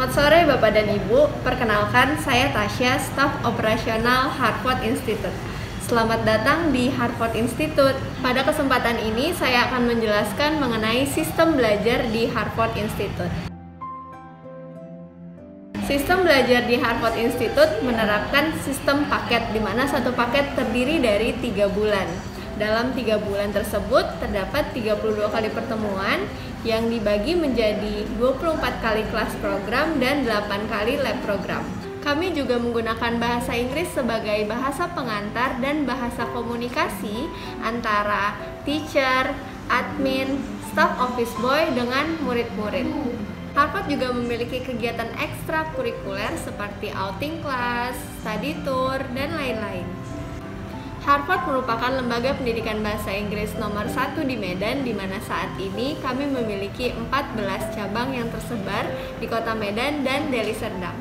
Selamat sore Bapak dan Ibu, perkenalkan saya Tasya, staf operasional Hartford Institute. Selamat datang di Hartford Institute. Pada kesempatan ini saya akan menjelaskan mengenai sistem belajar di Hartford Institute. Sistem belajar di Hartford Institute menerapkan sistem paket, di mana satu paket terdiri dari 3 bulan. Dalam 3 bulan tersebut terdapat 32 kali pertemuan yang dibagi menjadi 24 kali kelas program dan 8 kali lab program. Kami juga menggunakan bahasa Inggris sebagai bahasa pengantar dan bahasa komunikasi antara teacher, admin, staff office boy dengan murid-murid. Hartford juga memiliki kegiatan ekstrakurikuler seperti outing class, study tour, dan lain-lain. Hartford merupakan lembaga pendidikan bahasa Inggris nomor 1 di Medan, di mana saat ini kami memiliki 14 cabang yang tersebar di kota Medan dan Deli Serdang.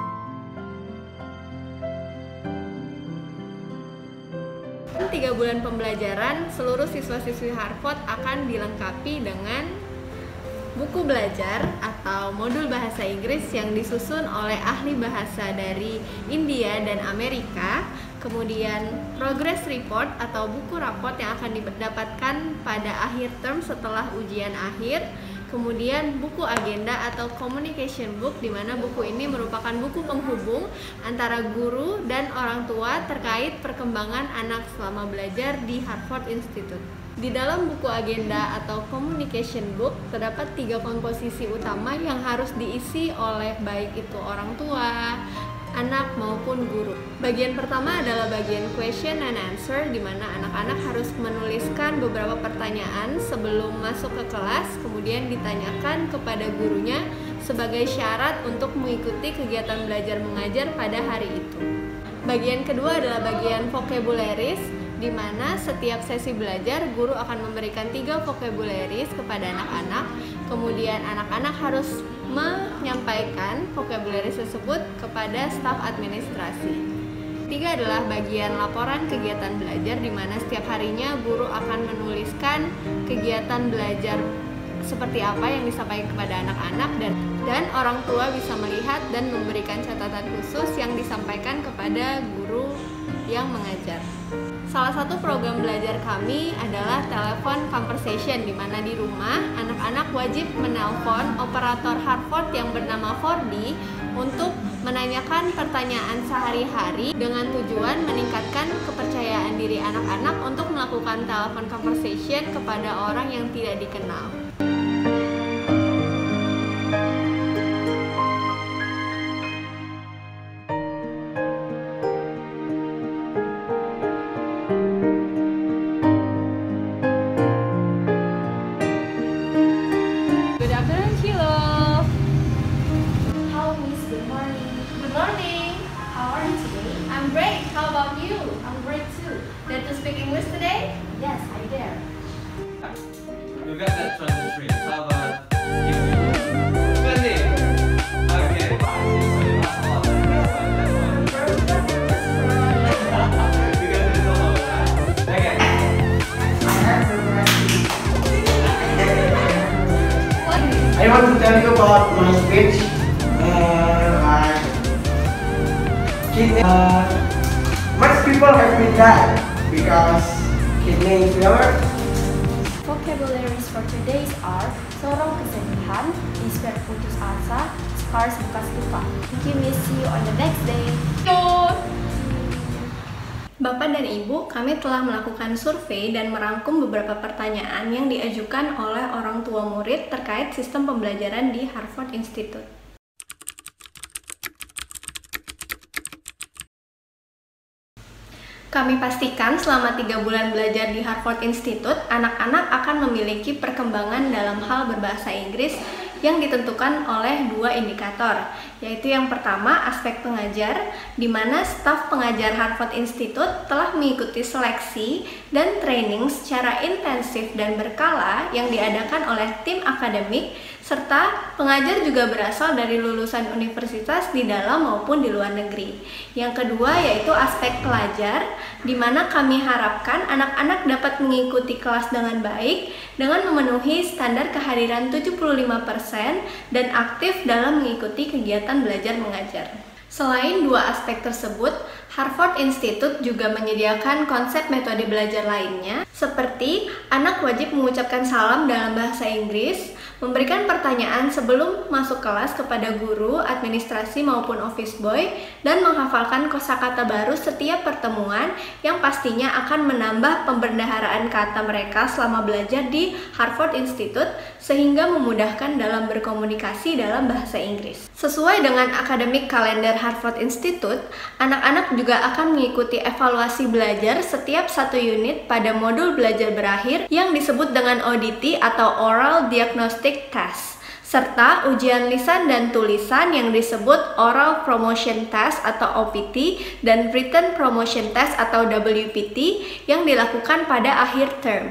Dalam 3 bulan pembelajaran, seluruh siswa-siswi Hartford akan dilengkapi dengan buku belajar atau modul bahasa Inggris yang disusun oleh ahli bahasa dari India dan Amerika, kemudian progress report atau buku raport yang akan didapatkan pada akhir term setelah ujian akhir, kemudian buku agenda atau communication book, di mana buku ini merupakan buku penghubung antara guru dan orang tua terkait perkembangan anak selama belajar di Hartford Institute. Di dalam buku agenda atau communication book terdapat 3 komposisi utama yang harus diisi oleh baik itu orang tua, anak maupun guru. Bagian pertama adalah bagian question and answer, di mana anak-anak harus menuliskan beberapa pertanyaan sebelum masuk ke kelas, kemudian ditanyakan kepada gurunya sebagai syarat untuk mengikuti kegiatan belajar mengajar pada hari itu. Bagian kedua adalah bagian vocabularies, di mana setiap sesi belajar guru akan memberikan 3 vocabularies kepada anak-anak, kemudian anak-anak harus menyampaikan vocabularies tersebut kepada staf administrasi. 3 adalah bagian laporan kegiatan belajar, di mana setiap harinya guru akan menuliskan kegiatan belajar seperti apa yang disampaikan kepada anak-anak, dan orang tua bisa melihat dan memberikan catatan khusus yang disampaikan kepada guru yang mengajar. Salah satu program belajar kami adalah telepon conversation, di mana di rumah anak-anak wajib menelpon operator Hartford yang bernama Fordi untuk menanyakan pertanyaan sehari-hari dengan tujuan meningkatkan kepercayaan diri anak-anak untuk melakukan telepon conversation kepada orang yang tidak dikenal. Great. How about you? I'm great too. Dare to speak English today? Yes, I dare. You got that from the tree. How about you? Wendy. Okay. You got it all. Okay. I want to tell you about my speech. Much people have been died because kidney failure. Vocabularies for today are sorong kesedihan, despair putus asa, scars bekas luka. Thank you, miss you on the next day. Bapak dan Ibu, kami telah melakukan survei dan merangkum beberapa pertanyaan yang diajukan oleh orang tua murid terkait sistem pembelajaran di Hartford Institute. Kami pastikan selama 3 bulan belajar di Hartford Institute, anak-anak akan memiliki perkembangan dalam hal berbahasa Inggris yang ditentukan oleh 2 indikator, yaitu yang pertama aspek pengajar, di mana staf pengajar Hartford Institute telah mengikuti seleksi dan training secara intensif dan berkala yang diadakan oleh tim akademik, serta pengajar juga berasal dari lulusan universitas di dalam maupun di luar negeri. Yang kedua yaitu aspek pelajar, di mana kami harapkan anak-anak dapat mengikuti kelas dengan baik dengan memenuhi standar kehadiran 75% dan aktif dalam mengikuti kegiatan belajar mengajar. Selain dua aspek tersebut, Harvard Institute juga menyediakan konsep metode belajar lainnya, seperti anak wajib mengucapkan salam dalam bahasa Inggris, memberikan pertanyaan sebelum masuk kelas kepada guru, administrasi maupun office boy, dan menghafalkan kosakata baru setiap pertemuan yang pastinya akan menambah pembendaharaan kata mereka selama belajar di Harvard Institute, sehingga memudahkan dalam berkomunikasi dalam bahasa Inggris. Sesuai dengan akademik kalender Harvard Institute, anak-anak juga akan mengikuti evaluasi belajar setiap 1 unit pada modul belajar berakhir yang disebut dengan ODT atau Oral Diagnostic Test, serta ujian lisan dan tulisan yang disebut Oral Promotion Test atau OPT dan Written Promotion Test atau WPT yang dilakukan pada akhir term.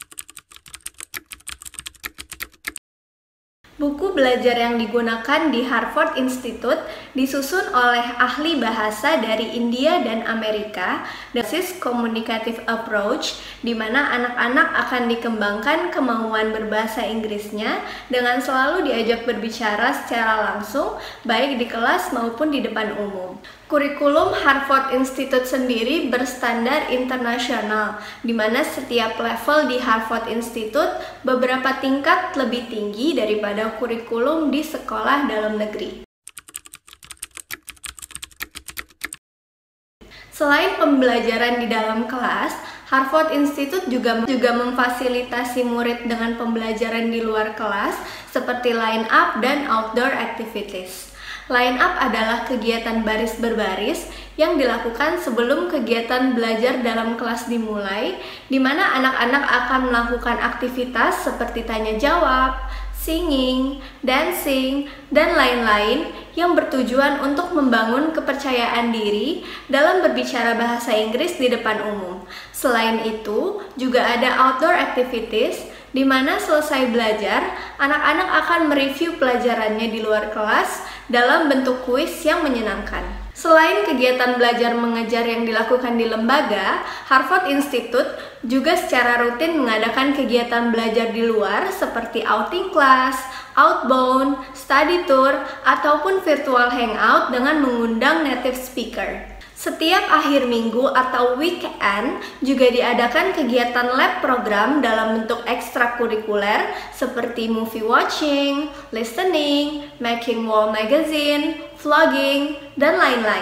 Buku belajar yang digunakan di Harvard Institute disusun oleh ahli bahasa dari India dan Amerika, berbasis communicative approach, di mana anak-anak akan dikembangkan kemampuan berbahasa Inggrisnya dengan selalu diajak berbicara secara langsung, baik di kelas maupun di depan umum. Kurikulum Harvard Institute sendiri berstandar internasional, di mana setiap level di Harvard Institute beberapa tingkat lebih tinggi daripada kurikulum di sekolah dalam negeri. Selain pembelajaran di dalam kelas, Harvard Institute juga memfasilitasi murid dengan pembelajaran di luar kelas seperti line up dan outdoor activities. Line up adalah kegiatan baris berbaris yang dilakukan sebelum kegiatan belajar dalam kelas dimulai, di mana anak-anak akan melakukan aktivitas seperti tanya jawab, singing, dancing, dan lain-lain yang bertujuan untuk membangun kepercayaan diri dalam berbicara bahasa Inggris di depan umum. Selain itu, juga ada outdoor activities, di mana selesai belajar, anak-anak akan mereview pelajarannya di luar kelas dalam bentuk kuis yang menyenangkan. Selain kegiatan belajar mengajar yang dilakukan di lembaga, Harvard Institute juga secara rutin mengadakan kegiatan belajar di luar seperti outing class, outbound, study tour, ataupun virtual hangout dengan mengundang native speaker. Setiap akhir minggu atau weekend juga diadakan kegiatan lab program dalam bentuk ekstrakurikuler seperti movie watching, listening, making wall magazine, vlogging, dan lain-lain.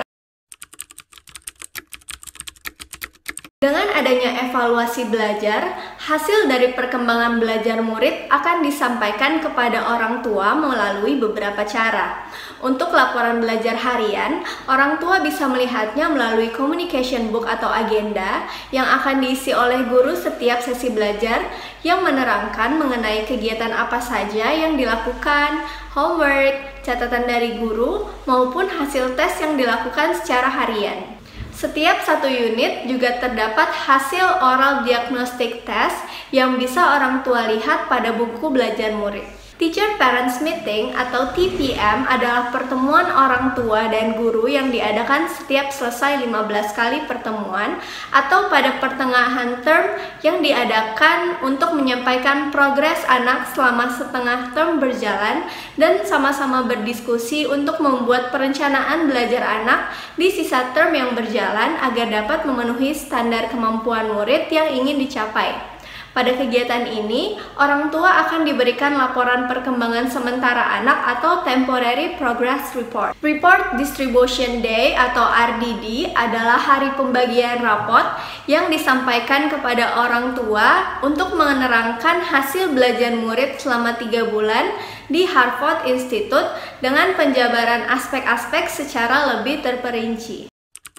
Dengan adanya evaluasi belajar, hasil dari perkembangan belajar murid akan disampaikan kepada orang tua melalui beberapa cara. Untuk laporan belajar harian, orang tua bisa melihatnya melalui communication book atau agenda yang akan diisi oleh guru setiap sesi belajar yang menerangkan mengenai kegiatan apa saja yang dilakukan, homework, catatan dari guru, maupun hasil tes yang dilakukan secara harian. Setiap 1 unit juga terdapat hasil oral diagnostic test yang bisa orang tua lihat pada buku belajar murid. Teacher Parents Meeting atau TPM adalah pertemuan orang tua dan guru yang diadakan setiap selesai 15 kali pertemuan atau pada pertengahan term yang diadakan untuk menyampaikan progres anak selama setengah term berjalan dan sama-sama berdiskusi untuk membuat perencanaan belajar anak di sisa term yang berjalan agar dapat memenuhi standar kemampuan murid yang ingin dicapai. Pada kegiatan ini, orang tua akan diberikan laporan perkembangan sementara anak atau Temporary Progress Report. Report Distribution Day atau RDD adalah hari pembagian rapot yang disampaikan kepada orang tua untuk menerangkan hasil belajar murid selama 3 bulan di Harvard Institute dengan penjabaran aspek-aspek secara lebih terperinci.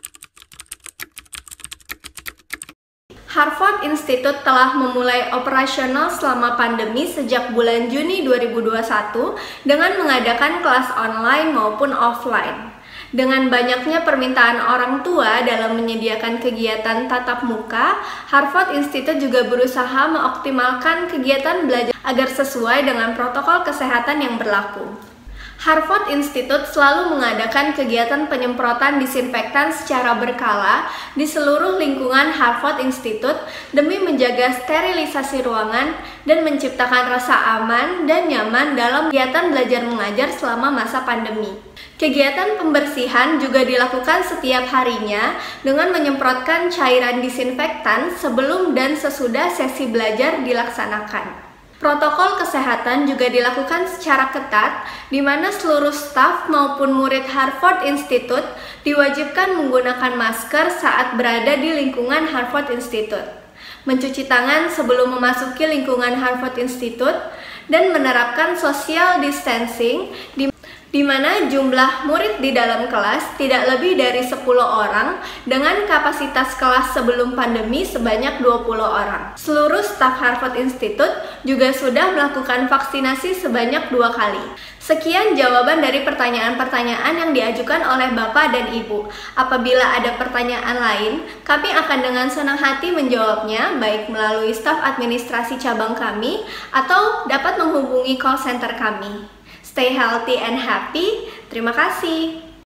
Harvard Institute telah memulai operasional selama pandemi sejak bulan Juni 2021 dengan mengadakan kelas online maupun offline. Dengan banyaknya permintaan orang tua dalam menyediakan kegiatan tatap muka, Harvard Institute juga berusaha mengoptimalkan kegiatan belajar agar sesuai dengan protokol kesehatan yang berlaku. Harvard Institute selalu mengadakan kegiatan penyemprotan disinfektan secara berkala di seluruh lingkungan Harvard Institute demi menjaga sterilisasi ruangan dan menciptakan rasa aman dan nyaman dalam kegiatan belajar mengajar selama masa pandemi. Kegiatan pembersihan juga dilakukan setiap harinya dengan menyemprotkan cairan disinfektan sebelum dan sesudah sesi belajar dilaksanakan. Protokol kesehatan juga dilakukan secara ketat, di mana seluruh staf maupun murid Harvard Institute diwajibkan menggunakan masker saat berada di lingkungan Harvard Institute, mencuci tangan sebelum memasuki lingkungan Harvard Institute, dan menerapkan social distancing, di mana jumlah murid di dalam kelas tidak lebih dari 10 orang dengan kapasitas kelas sebelum pandemi sebanyak 20 orang. Seluruh staf Harvard Institute juga sudah melakukan vaksinasi sebanyak 2 kali. Sekian jawaban dari pertanyaan-pertanyaan yang diajukan oleh Bapak dan Ibu. Apabila ada pertanyaan lain, kami akan dengan senang hati menjawabnya, baik melalui staf administrasi cabang kami atau dapat menghubungi call center kami. Stay healthy and happy. Terima kasih.